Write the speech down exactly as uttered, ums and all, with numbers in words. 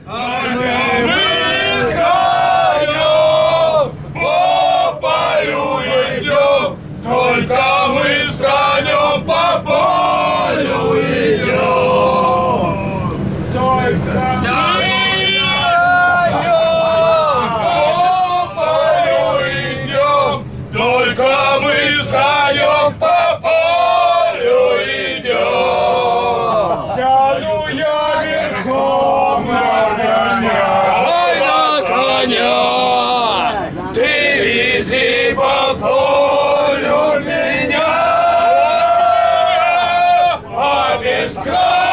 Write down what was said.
А мы с конем по полю идем, только мы с конем по полю идем. Только Только мы с конем по полю идем. Сяду я верхом на коня. Ой, на коня, ты вези по полю меня, а без края.